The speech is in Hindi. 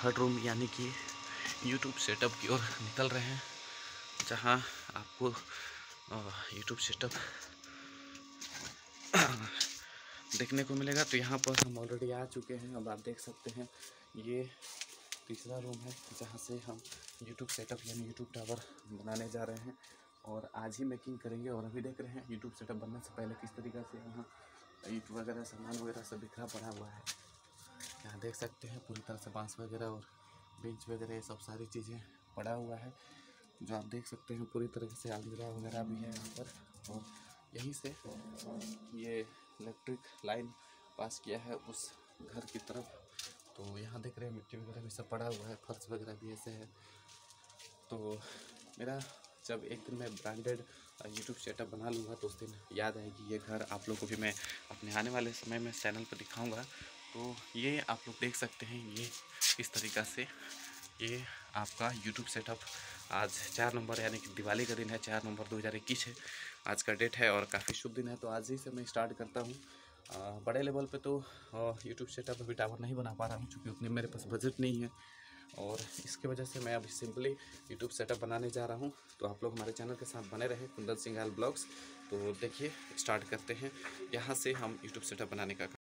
थर्ड रूम यानी कि यूट्यूब सेटअप की ओर निकल रहे हैं, जहां आपको यूट्यूब सेटअप देखने को मिलेगा। तो यहाँ पर हम ऑलरेडी आ चुके हैं। अब आप देख सकते हैं ये तीसरा रूम है जहाँ से हम यूट्यूब सेटअप यानी यूट्यूब टावर बनाने जा रहे हैं और आज ही मेकिंग करेंगे। और अभी देख रहे हैं यूट्यूब सेटअप बनने से पहले किस तरीक़े से यहाँ ईंट वगैरह सामान वगैरह सब बिखरा पड़ा हुआ है। यहाँ देख सकते हैं पूरी तरह से बांस वगैरह और बेंच वगैरह ये सब सारी चीज़ें पड़ा हुआ है, जो आप देख सकते हैं। पूरी तरीके से अलमीरा वगैरह भी है यहाँ पर। और यहीं से ये इलेक्ट्रिक लाइन पास किया है उस घर की तरफ। तो यहाँ देख रहे हैं मिट्टी वगैरह भी सब पड़ा हुआ है, फर्श वगैरह भी ऐसे है। तो मेरा जब एक दिन मैं ब्रांडेड यूट्यूब सेटअप बना लूँगा तो उस दिन याद आएगी ये घर आप लोग को भी मैं अपने आने वाले समय में चैनल पर दिखाऊंगा। तो ये आप लोग देख सकते हैं ये किस तरीक़ा से ये आपका यूट्यूब सेटअप आज 4 नवंबर यानी कि दिवाली का दिन है, 4 नवंबर 2021 है आज का डेट है और काफ़ी शुभ दिन है। तो आज ही से मैं स्टार्ट करता हूँ। बड़े लेवल पे तो यूट्यूब सेटअप अभी टावर नहीं बना पा रहा हूँ क्योंकि उतने मेरे पास बजट नहीं है और इसकी वजह से मैं अभी सिंपली यूट्यूब सेटअप बनाने जा रहा हूँ। तो आप लोग हमारे चैनल के साथ बने रहें, कुंदन सिंघाल ब्लॉग्स। तो देखिए स्टार्ट करते हैं यहाँ से हम यूट्यूब सेटअप बनाने का।